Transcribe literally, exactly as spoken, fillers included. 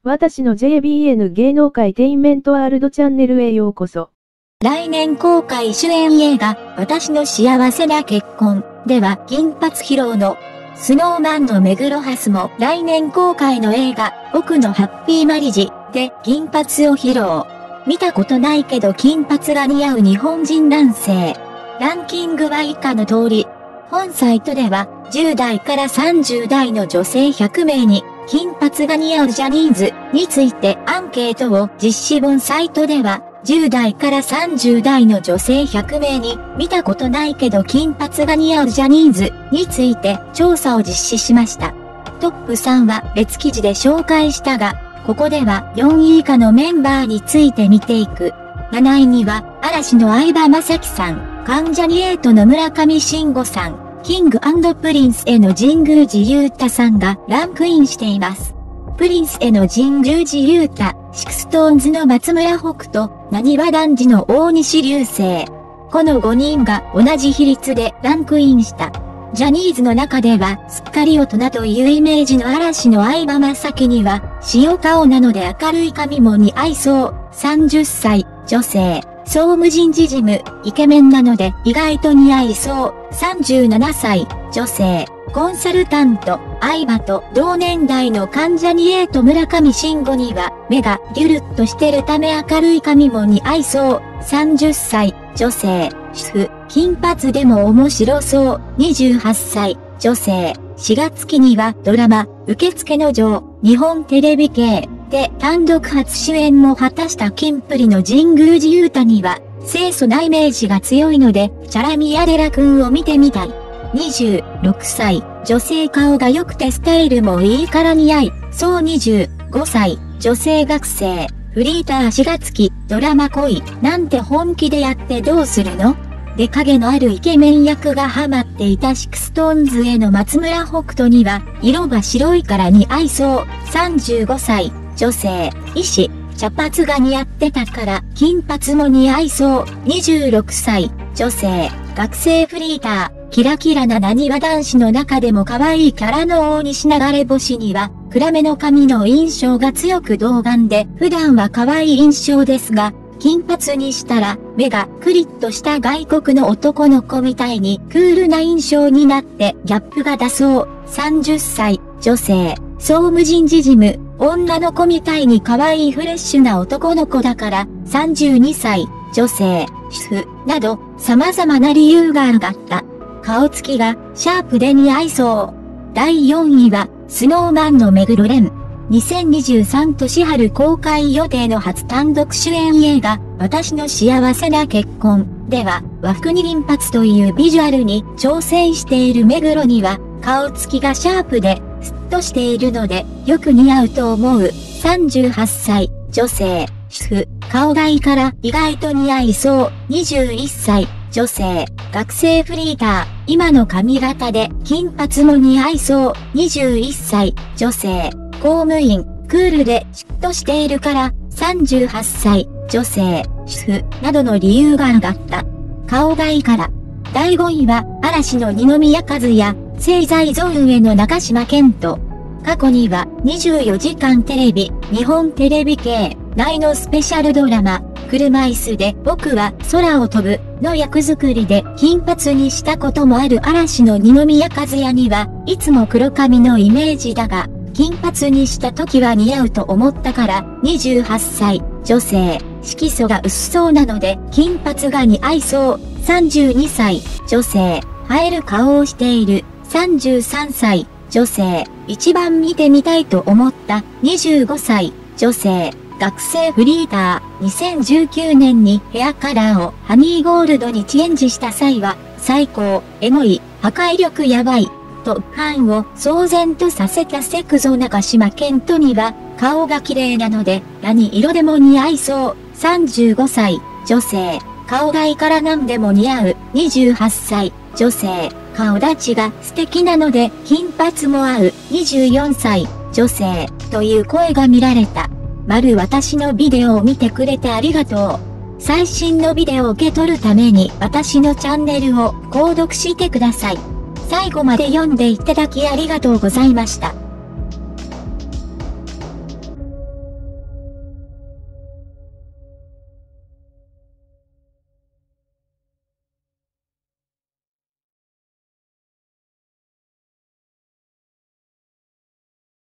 私の ジェイビーエヌ 芸能界テインメントワールドチャンネルへようこそ。 来年公開主演映画、私の幸せな結婚では金髪披露のスノーマンの目黒蓮も来年公開の映画、僕のハッピーマリジで銀髪を披露。見たことないけど金髪が似合う日本人男性。ランキングは以下の通り。本サイトではじゅう代からさんじゅう代の女性ひゃく名に金髪が似合うジャニーズについてアンケートを実施。本サイトではじゅう代からさんじゅう代の女性ひゃく名に見たことないけど金髪が似合うジャニーズについて調査を実施しました。トップさんは別記事で紹介したが、ここではよんい以下のメンバーについて見ていく。なないには嵐の相葉雅紀さん、関ジャニエイトの村上信五さん、キング&プリンスへの神宮寺勇太さんがランクインしています。プリンスへの神宮寺勇太、シクストーンズの松村北斗、なにわ男児の大西流星。このごにんが同じ比率でランクインした。ジャニーズの中ではすっかり大人というイメージの嵐の相葉雅紀には塩顔なので明るい髪も似合いそう。さんじゅっさい、女性。総務人事事務、イケメンなので意外と似合いそう。さんじゅうななさい、女性。コンサルタント、相葉と同年代の関ジャニエイト村上信五には目がギュルッとしてるため明るい髪も似合いそう。さんじゅっさい、女性。主婦、金髪でも面白そう。にじゅうはっさい、女性。しがつ期にはドラマ、受付の女、日本テレビ系で単独初主演も果たしたキンプリの神宮寺勇太には清楚なイメージが強いので、チャラミヤデラくんを見てみたい。にじゅうろくさい、女性。顔が良くてスタイルもいいから似合いそう。にじゅうごさい、女性学生。フリーターしがつ期、ドラマ恋なんて本気でやってどうするので影のあるイケメン役がハマっていたシクストーンズへの松村北斗には色が白いから似合いそう。さんじゅうごさい、女性。医師、茶髪が似合ってたから金髪も似合いそう。にじゅうろくさい、女性。学生。フリーター。キラキラななにわ男子の中でも可愛いキャラの大西流れ星には暗めの髪の印象が強く童顔で普段は可愛い印象ですが、金髪にしたら目がクリッとした外国の男の子みたいにクールな印象になってギャップが出そう。さんじゅっさい、女性。総務人事事務。女の子みたいに可愛いフレッシュな男の子だから。さんじゅうにさい、女性。主婦。など様々な理由があがった。顔つきがシャープで似合いそう。だいよんいはスノーマンの目黒蓮。にせんにじゅうさん年春公開予定の初単独主演映画、私の幸せな結婚では和服に銀髪というビジュアルに挑戦している目黒には顔つきがシャープでスッとしているのでよく似合うと思う。さんじゅうはっさい、女性。主婦。顔がいいから意外と似合いそう。にじゅういっさい、女性。学生。フリーター。今の髪型で金髪も似合いそう。にじゅういっさい、女性。公務員。クールでシュッとしているから。さんじゅうはっさい、女性。主婦。などの理由が上がった。顔がいいから。だいごいは嵐の二宮和也。聖財ゾーンへの中島健人。過去にはにじゅうよじかんテレビ、日本テレビ系内のスペシャルドラマ、車椅子で僕は空を飛ぶの役作りで金髪にしたこともある嵐の二宮和也にはいつも黒髪のイメージだが、金髪にした時は似合うと思ったから。にじゅうはっさい、女性。色素が薄そうなので金髪が似合いそう。さんじゅうにさい、女性。映える顔をしている。さんじゅうさんさい、女性。一番見てみたいと思った。にじゅうごさい、女性。学生。フリーター。にせんじゅうきゅうねんにヘアカラーをハニーゴールドにチェンジした際は、最高、エモい、破壊力やばい、とファンを騒然とさせたセクゾ中島健人には、顔が綺麗なので何色でも似合いそう。さんじゅうごさい、女性。顔がいいから何でも似合う。にじゅうはっさい、女性。顔立ちが素敵なので金髪も合う。にじゅうよんさい、女性。という声が見られた。丸私のビデオを見てくれてありがとう。最新のビデオを受け取るために私のチャンネルを購読してください。最後まで読んでいただきありがとうございました。